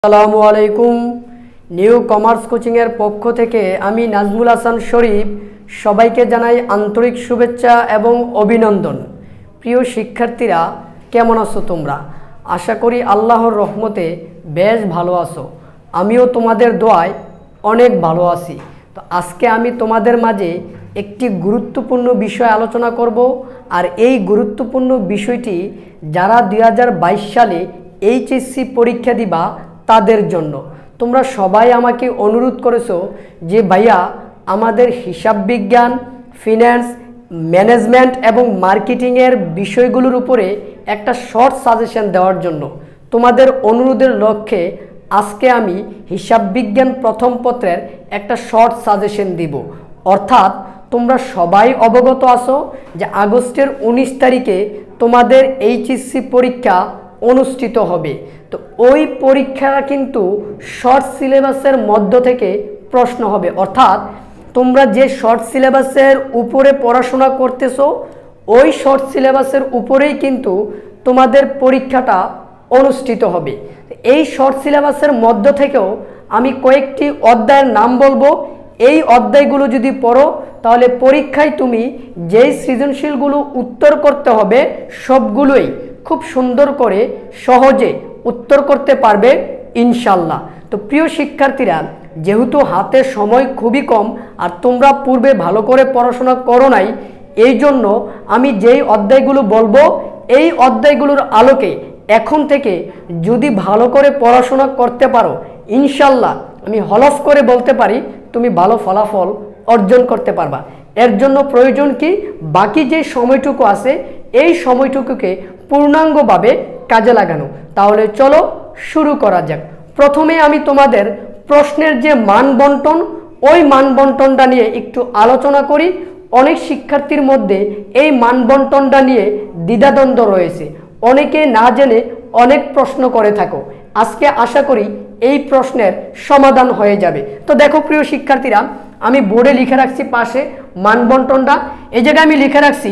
আসসালামু আলাইকুম। New commerce কোচিংয়ের পক্ষ থেকে আমি নাজমুল হাসান শরীফ সবাইকে জানাই আন্তরিক শুভেচ্ছা এবং অভিনন্দন। প্রিয় শিক্ষার্থীরা, কেমন আছো তোমরা? আশা করি আল্লাহর রহমতে বেশ ভালো আছো। আমিও তোমাদের দোয়ায় অনেক ভালো আছি। তো আজকে আমি তোমাদের মাঝে একটি গুরুত্বপূর্ণ বিষয় আলোচনা করব। আর এই গুরুত্বপূর্ণ বিষয়টি যারা 2022 সালে এইচএসসি পরীক্ষা দিবা তাদের জন্য। তোমরা সবাই আমাকে অনুরোধ করেছো যে ভাইয়া আমাদের হিসাব বিজ্ঞান, ফিন্যান্স, ম্যানেজমেন্ট এবং মার্কেটিংয়ের বিষয়গুলোর উপরে একটা শর্ট সাজেশন দেওয়ার জন্য। তোমাদের অনুরোধের লক্ষ্যে আজকে আমি হিসাব বিজ্ঞান প্রথম পত্রের একটা শর্ট সাজেশন দিব। অর্থাৎ তোমরা সবাই অবগত আছো যে আগস্টের 19 তারিখে তোমাদের এইচএসসি পরীক্ষা অনুষ্ঠিত হবে। তো ওই পরীক্ষা কিন্তু শর্ট সিলেবাসের মধ্য থেকে প্রশ্ন হবে। অর্থাৎ তোমরা যে শর্ট সিলেবাসের উপরে পড়াশোনা করতেছো ওই শর্ট সিলেবাসের উপরেই কিন্তু তোমাদের পরীক্ষাটা অনুষ্ঠিত হবে। এই শর্ট সিলেবাসের মধ্য থেকেও আমি কয়েকটি অধ্যায়ের নাম বলবো। এই অধ্যায়গুলো যদি পড়ো তাহলে পরীক্ষায় তুমি যেই সৃজনশীলগুলো উত্তর করতে হবে সবগুলোই খুব সুন্দর করে সহজে উত্তর করতে পারবে ইনশাল্লাহ। তো প্রিয় শিক্ষার্থীরা, যেহেতু হাতে সময় খুবই কম আর তোমরা পূর্বে ভালো করে পড়াশোনা করো নাই, এই জন্য আমি যেই অধ্যায়গুলো বলবো এই অধ্যায়গুলোর আলোকে এখন থেকে যদি ভালো করে পড়াশোনা করতে পারো ইনশাল্লাহ আমি হলফ করে বলতে পারি তুমি ভালো ফলাফল অর্জন করতে পারবা। এর জন্য প্রয়োজন কি, বাকি যে সময়টুকু আছে এই সময়টুকুকে পূর্ণাঙ্গভাবে কাজে লাগানো। তাহলে চলো শুরু করা যাক। প্রথমে আমি তোমাদের প্রশ্নের যে মান বন্টন ওই মান বন্টনটা নিয়ে একটু আলোচনা করি। অনেক শিক্ষার্থীর মধ্যে এই মান বন্টনটা নিয়ে দ্বিধাদ্বন্দ্ব রয়েছে, অনেকে না জেনে অনেক প্রশ্ন করে থাকো। আজকে আশা করি এই প্রশ্নের সমাধান হয়ে যাবে। তো দেখো প্রিয় শিক্ষার্থীরা, আমি বোর্ডে লিখে রাখছি পাশে মান বন্টনটা। এই জায়গায় আমি লিখে রাখছি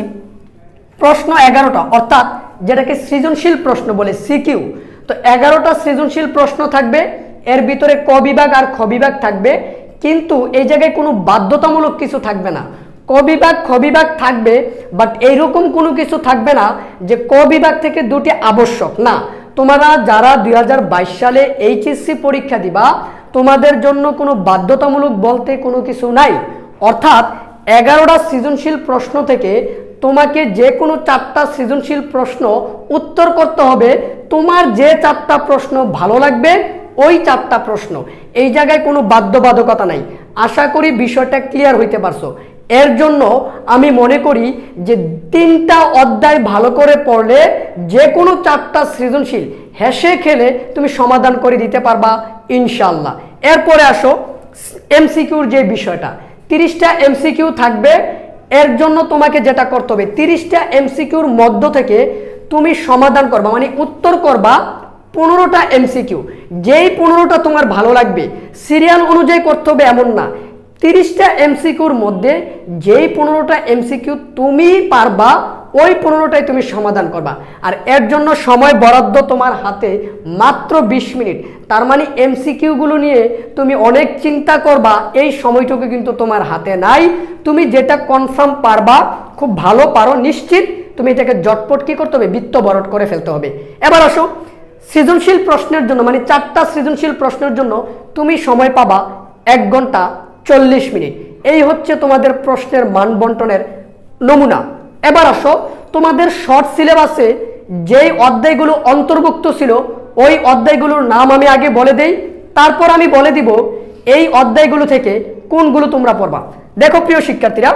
প্রশ্ন 11টা, অর্থাৎ যেটাকে সৃজনশীল প্রশ্ন বলে সিকিউ। তো 11টা সৃজনশীল প্রশ্ন থাকবে, এর ভিতরে ক বিভাগ আর খ বিভাগ থাকবে, কিন্তু এই জায়গায় কোনো বাধ্যতামূলক কিছু থাকবে না। ক বিভাগ খ বিভাগ থাকবে, বাট এইরকম কোনো কিছু থাকবে না যে ক বিভাগ থেকে দুটি আবশ্যক না। তোমরা যারা 2022 সালে এইচএসসি পরীক্ষা দিবা তোমাদের জন্য কোনো বাধ্যতামূলক বলতে কোনো কিছু নাই। অর্থাৎ 11টা সৃজনশীল প্রশ্ন থেকে তোমাকে যে কোনো 4টা সৃজনশীল প্রশ্ন উত্তর করতে হবে। তোমার যে 4টা প্রশ্ন ভালো লাগবে ওই 4টা প্রশ্ন, এই জায়গায় কোনো বাধ্যবাধকতা নাই। আশা করি বিষয়টা ক্লিয়ার হইতে পারছো। এর জন্য আমি মনে করি যে 3টা অধ্যায় ভালো করে পড়লে যে কোনো 4টা সৃজনশীল হেসে খেলে তুমি সমাধান করে দিতে পারবা ইনশাল্লাহ। এরপরে আসো এমসিকিউর যে বিষয়টা, 30টা এমসিকিউ থাকবে। এর জন্য তোমাকে যেটা করতে হবে 30টা এমসিকিউর মধ্য থেকে তুমি সমাধান করবা, মানে উত্তর করবা 15টা এমসিকিউ। যেই 15টা তোমার ভালো লাগবে, সিরিয়াল অনুযায়ী করতে হবে এমন না। 30টা এমসিকিউর মধ্যে যেই 15টা এমসিকিউ তুমি পারবা ওই 15টাই তুমি সমাধান করবা। আর এর জন্য সময় বরাদ্দ তোমার হাতে মাত্র 20 মিনিট। তার মানে এমসিকিউগুলো নিয়ে তুমি অনেক চিন্তা করবা, এই সময়টুকু কিন্তু তোমার হাতে নাই। তুমি যেটা কনফার্ম পারবা, খুব ভালো পারো নিশ্চিত, তুমি এটাকে জটপট কি করতে হবে, বৃত্ত বরট করে ফেলতে হবে। এবার আসো সৃজনশীল প্রশ্নের জন্য, মানে 4টা সৃজনশীল প্রশ্নের জন্য তুমি সময় পাবা 1 ঘন্টা 40 মিনিট। এই হচ্ছে তোমাদের প্রশ্নের মান বন্টনের নমুনা। এবার আসো তোমাদের শর্ট সিলেবাসে যেই অধ্যায়গুলো অন্তর্ভুক্ত ছিল ওই অধ্যায়গুলোর নাম আমি আগে বলে দেই, তারপর আমি বলে দিব এই অধ্যায়গুলো থেকে কোনগুলো তোমরা পড়বা। দেখো প্রিয় শিক্ষার্থীরা,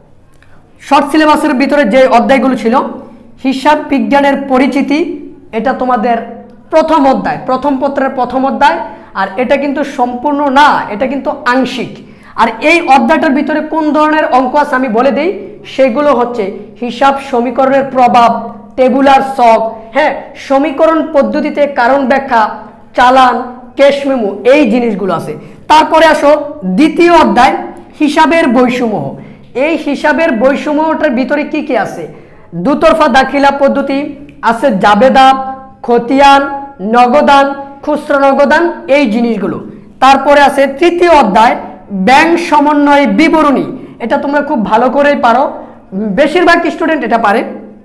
শর্ট সিলেবাসের ভিতরে যে অধ্যায়গুলো ছিল, হিসাব বিজ্ঞানের পরিচিতি, এটা তোমাদের প্রথম অধ্যায়, প্রথম পত্রের প্রথম অধ্যায়। আর এটা কিন্তু সম্পূর্ণ না, এটা কিন্তু আংশিক। আর এই অধ্যায়টার ভিতরে কোন ধরনের অঙ্ক আছে আমি বলে দিই, সেগুলো হচ্ছে হিসাব সমীকরণের প্রভাব, টেবুলার ছক, হ্যাঁ, সমীকরণ পদ্ধতিতে কারণ ব্যাখ্যা, চালান, ক্যাশ মেমো, এই জিনিসগুলো আছে। তারপরে আসো দ্বিতীয় অধ্যায় হিসাবের বৈষম্য। এই হিসাবের বৈষম্যটার ভিতরে কি কি আছে, দুতরফা দাখিলা পদ্ধতি আছে, জাবেদা, খতিয়ান, নগদান, খুচরা নগদান, এই জিনিসগুলো। তারপরে আছে তৃতীয় অধ্যায় ব্যাংক সমন্বয় বিবরণী, এটা তোমরা খুব ভালো করেই পারো, বেশিরভাগ স্টুডেন্ট এটা পারে।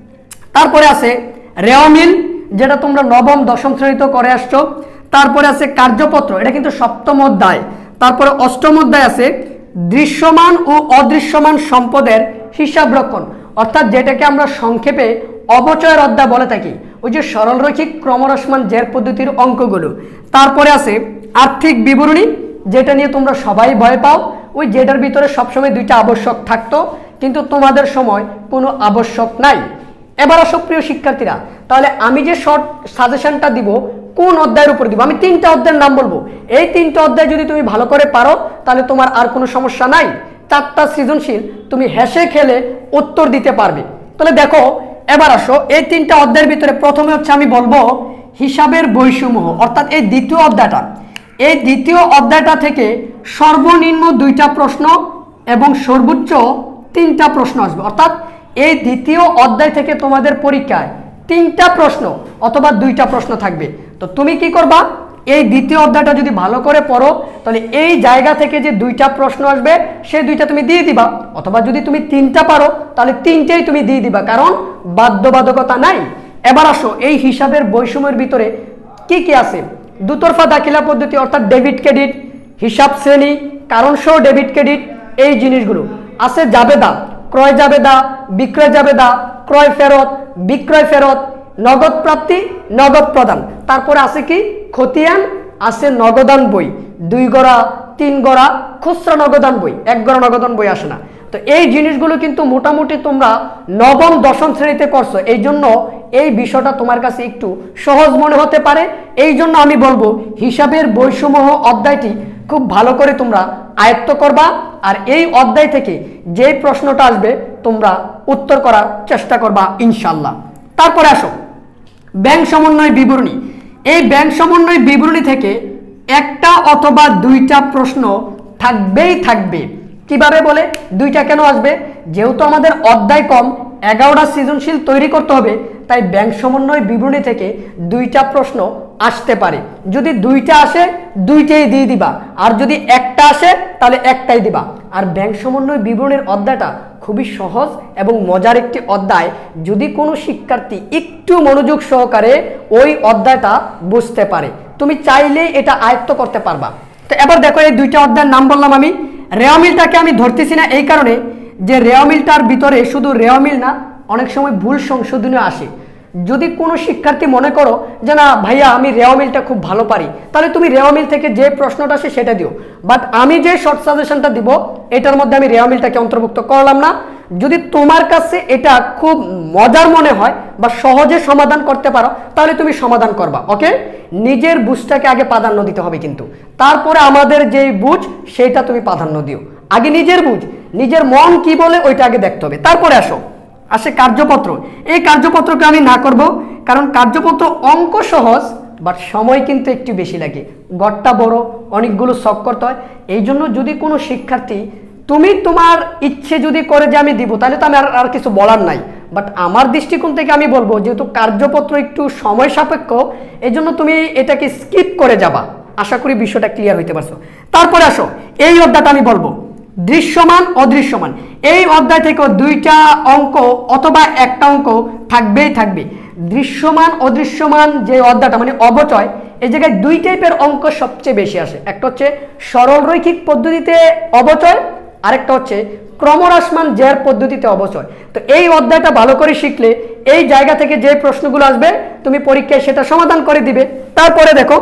তারপরে আছে রেওয়ামিল, যেটা তোমরা নবম দশম শ্রেণীতে করে আসছো। তারপরে আছে কার্যপত্র, এটা কিন্তু সপ্তম অধ্যায়। তারপরে অষ্টম অধ্যায় আছে দৃশ্যমান ও অদৃশ্যমান সম্পদের হিসাব রক্ষণ, অর্থাৎ যেটাকে আমরা সংক্ষেপে অবচয়ের অধ্যায় বলে থাকি, ওই যে সরলরৈখিক ক্রমহ্রাসমান জের পদ্ধতির অঙ্কগুলো। তারপরে আছে আর্থিক বিবরণী, যেটা নিয়ে তোমরা সবাই ভয় পাও, ওই যেটার ভিতরে সবসময় দুইটা আবশ্যক থাকতো, কিন্তু তোমাদের সময় কোনো আবশ্যক নাই। এবার আসো প্রিয় শিক্ষার্থীরা, তাহলে আমি যে শর্ট সাজেশনটা দিব কোন অধ্যায়ের উপর দিব, আমি 3টা অধ্যায়ের নাম বলবো। এই 3টা অধ্যায় যদি তুমি ভালো করে পারো তাহলে তোমার আর কোনো সমস্যা নাই, 4টা সৃজনশীল তুমি হেসে খেলে উত্তর দিতে পারবে। তাহলে দেখো, এবার আসো এই 3টা অধ্যায়ের ভিতরে প্রথমে হচ্ছে আমি বলবো হিসাবের বৈষম্য, অর্থাৎ এই দ্বিতীয় অধ্যায়টা। এই দ্বিতীয় অধ্যায়টা থেকে সর্বনিম্ন 2টা প্রশ্ন এবং সর্বোচ্চ 3টা প্রশ্ন আসবে, অর্থাৎ এই দ্বিতীয় অধ্যায় থেকে তোমাদের পরীক্ষায় 3টা প্রশ্ন অথবা 2টা প্রশ্ন থাকবে। তো তুমি কি করবা, এই দ্বিতীয় অধ্যায়টা যদি ভালো করে পড়ো তাহলে এই জায়গা থেকে যে 2টা প্রশ্ন আসবে সেই 2টা তুমি দিয়ে দিবা, অথবা যদি তুমি 3টা পারো তাহলে 3টেই তুমি দিয়ে দিবা, কারণ বাধ্যবাধকতা নাই। এবার আসো এই হিসাবের বৈষম্যের ভিতরে কি কি আছে, দুতরফা দাখিলা পদ্ধতি, অর্থাৎ ডেবিট ক্রেডিট, হিসাব শ্রেণী, কারণ সহ ডেবিট ক্রেডিট, এই জিনিসগুলো আছে। জাবেদা, ক্রয় জাবেদা, বিক্রয় জাবেদা, ক্রয় ফেরত, বিক্রয় ফেরত, নগদ প্রাপ্তি, নগদ প্রদান। তারপরে আছে কি খতিয়ান, আছে নগদান বই, 2 গড়া 3 গড়া খুচরা নগদান বই, 1 গড়া নগদান বই আসে না। তো এই জিনিসগুলো কিন্তু মোটামুটি তোমরা নবম দশম শ্রেণীতে করছো, এই জন্য এই বিষয়টা তোমার কাছে একটু সহজ মনে হতে পারে। এই জন্য আমি বলবো হিসাবের বৈষম্য অধ্যায়টি খুব ভালো করে তোমরা আয়ত্ত করবা, আর এই অধ্যায় থেকে যে প্রশ্নটা আসবে তোমরা উত্তর করার চেষ্টা করবা ইনশাল্লাহ। তারপরে আসো ব্যাংক সমন্বয় বিবরণী। এই ব্যাংক সমন্বয় বিবরণী থেকে 1টা অথবা 2টা প্রশ্ন থাকবেই থাকবে। কিভাবে বলে 2টা কেন আসবে, যেহেতু আমাদের অধ্যায় কম, 11টা সৃজনশীল তৈরি করতে হবে, তাই ব্যাংক সমন্বয় বিবরণী থেকে 2টা প্রশ্ন আসতে পারে। যদি 2টা আসে 2টেই দিয়ে দিবা, আর যদি 1টা আসে তাহলে 1টাই দিবা। আর ব্যাংক সমন্বয় বিবরণীর অধ্যায়টা খুবই সহজ এবং মজার একটি অধ্যায়, যদি কোনো শিক্ষার্থী একটু মনোযোগ সহকারে ওই অধ্যায়টা বুঝতে পারে, তুমি চাইলেই এটা আয়ত্ত করতে পারবা। তো এবার দেখো এই 2টা অধ্যায়ের নাম বললাম আমি। রেওয়ামিলটাকে আমি ধরতেছি না এই কারণে যে রেওয়ামিলটার ভিতরে শুধু রেওয়ামিল না, অনেক সময় ভুল সংশোধনীয় আসে। যদি কোনো শিক্ষার্থী মনে করো যে না ভাইয়া আমি রেওয়ামিলটা খুব ভালো পারি, তাহলে তুমি রেওয়ামিল থেকে যে প্রশ্নটা আসে সেটা দিও, বাট আমি যে শর্ট সাজেশনটা দিব এটার মধ্যে আমি রেওয়ামিলটাকে অন্তর্ভুক্ত করলাম না। যদি তোমার কাছে এটা খুব মজার মনে হয় বা সহজে সমাধান করতে পারো তাহলে তুমি সমাধান করবা। ওকে, নিজের বুঝটাকে আগে প্রাধান্য দিতে হবে, কিন্তু তারপরে আমাদের যে বুঝ সেটা তুমি প্রাধান্য দিও। আগে নিজের বুঝ, নিজের মন কি বলে ওইটা আগে দেখতে হবে। তারপরে আসে কার্যপত্র। এই কার্যপত্রকে আমি না করব, কারণ কার্যপত্র অঙ্ক সহজ, বাট সময় কিন্তু একটু বেশি লাগে, গড়টা বড়, অনেকগুলো সলভ করতে হয়। এই জন্য যদি কোনো শিক্ষার্থী তুমি তোমার ইচ্ছে যদি করে যে আমি দিব, তাহলে তো আমি আর কিছু বলার নাই, বাট আমার দৃষ্টিকোণ থেকে আমি বলবো যেহেতু কার্যপত্র একটু সময় সাপেক্ষ, এই জন্য তুমি এটাকে স্কিপ করে যাবা। আশা করি বিষয়টা ক্লিয়ার হইতে পারছো। তারপরে আসো এই অধ্যায়টা আমি বলবো দৃশ্যমান অদৃশ্যমান। এই অধ্যায় থেকে 2টা অঙ্ক অথবা 1টা অঙ্ক থাকবেই থাকবে। দৃশ্যমান অদৃশ্যমান যে অধ্যায়টা মানে অবচয়, এই জায়গায় 2 টাইপের অঙ্ক সবচেয়ে বেশি আসে। একটা হচ্ছে সরল রৈখিক পদ্ধতিতে অবচয়, আরেকটা হচ্ছে ক্রমহ্রাসমান জের পদ্ধতিতে অবচয়। তো এই অধ্যায়টা ভালো করে শিখলে এই জায়গা থেকে যে প্রশ্নগুলো আসবে তুমি পরীক্ষায় সেটা সমাধান করে দিবে। তারপরে দেখো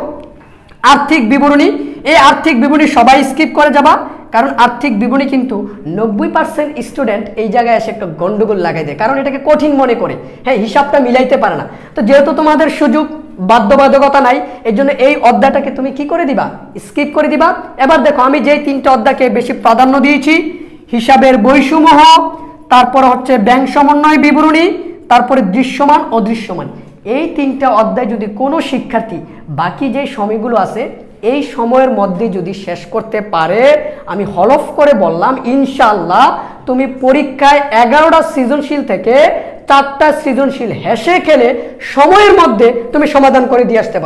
আর্থিক বিবরণী। এই আর্থিক বিবরণী সবাই স্কিপ করে যাবা, কারণ আর্থিক বিবরণী কিন্তু 90% স্টুডেন্ট এই জায়গায় এসে একটা গন্ডগোল লাগাই দেয়, কারণ এটাকে কঠিন মনে করে, হ্যাঁ হিসাবটা মিলাইতে পারে না। তো যেহেতু তোমাদের সুযোগ বাধ্যবাধকতা নাই, এই জন্য এই অধ্যায়টাকে তুমি কি করে দিবা, স্কিপ করে দিবা। এবার দেখো আমি যেই 3টা অধ্যায়কে বেশি প্রাধান্য দিয়েছি, হিসাবের বৈষম্য, তারপর হচ্ছে ব্যাংক সমন্বয় বিবরণী, তারপরে দৃশ্যমান অদৃশ্যমান। এই 3টা অধ্যায় যদি কোনো শিক্ষার্থী বাকি যে সময়গুলো আছে এই সময়ের মধ্যে যদি শেষ করতে পারে, আমি হলফ করে বললাম ইনশাআল্লাহ তুমি পরীক্ষায় 11টা সৃজনশীল থেকে 4টা সৃজনশীল হেসে খেলে সময়ের মধ্যে তুমি সমাধান করে দিয়ে আসতে পারো।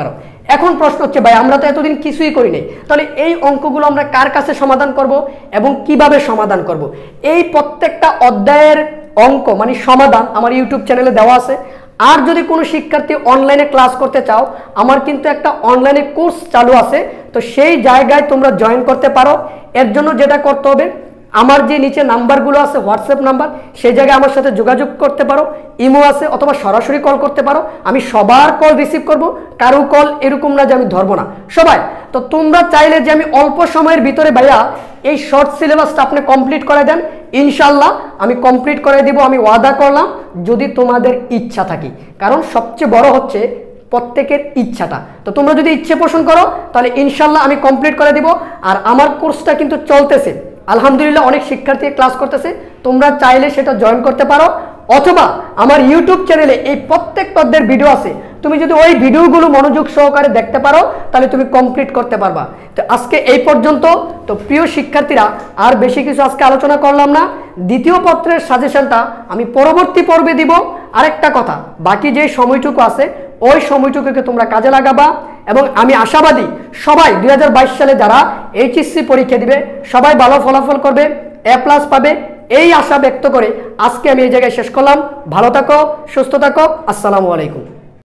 এখন প্রশ্ন হচ্ছে ভাই আমরা তো এতদিন কিছুই করি নাই, তাহলে এই অঙ্কগুলো আমরা কার কাছে সমাধান করব এবং কিভাবে সমাধান করব? এই প্রত্যেকটা অধ্যায়ের অঙ্ক মানে সমাধান আমার ইউটিউব চ্যানেলে দেওয়া আছে। আর যদি কোনো শিক্ষার্থী অনলাইনে ক্লাস করতে চাও, আমার কিন্তু একটা অনলাইনে কোর্স চালু আছে, তো সেই জায়গায় তোমরা জয়েন করতে পারো। এর জন্য যেটা করতে হবে, আমার যে নিচে নাম্বারগুলো আছে হোয়াটসঅ্যাপ নাম্বার, সেই জায়গায় আমার সাথে যোগাযোগ করতে পারো, ইমো আছে, অথবা সরাসরি কল করতে পারো। আমি সবার কল রিসিভ করব, কারো কল এরকম না যে আমি ধরবো না, সবাই। তো তোমরা চাইলে যে আমি অল্প সময়ের ভিতরে ভাইয়া এই শর্ট সিলেবাসটা আপনি কমপ্লিট করে দেন, ইনশাল্লাহ আমি কমপ্লিট করে দিব, আমি ওয়াদা করলাম, যদি তোমাদের ইচ্ছা থাকে। কারণ সবচেয়ে বড় হচ্ছে প্রত্যেকের ইচ্ছাটা। তো তোমরা যদি ইচ্ছে পোষণ করো তাহলে ইনশাল্লাহ আমি কমপ্লিট করে দিব। আর আমার কোর্সটা কিন্তু চলতেছে, আলহামদুলিল্লাহ অনেক শিক্ষার্থী ক্লাস করতেছে, তোমরা চাইলে সেটা জয়েন করতে পারো। অথবা আমার ইউটিউব চ্যানেলে এই প্রত্যেক পদের ভিডিও আছে, তুমি যদি ওই ভিডিওগুলো মনোযোগ সহকারে দেখতে পারো তাহলে তুমি কমপ্লিট করতে পারবা। তো আজকে এই পর্যন্ত। তো প্রিয় শিক্ষার্থীরা, আর বেশি কিছু আজকে আলোচনা করলাম না। দ্বিতীয় পত্রের সাজেশনটা আমি পরবর্তী পর্বে দিব। আরেকটা কথা, বাকি যে সময়টুকু আছে ওই সময়টুকুকে তোমরা কাজে লাগাবা, এবং আমি আশাবাদী সবাই 2022 সালে যারা এইচএসসি পরীক্ষা দিবে সবাই ভালো ফলাফল করবে, A+ পাবে, এই আশা ব্যক্ত করে আজকে আমি এই জায়গায় শেষ করলাম। ভালো থাকো, সুস্থ থাকো, আসসালামু আলাইকুম।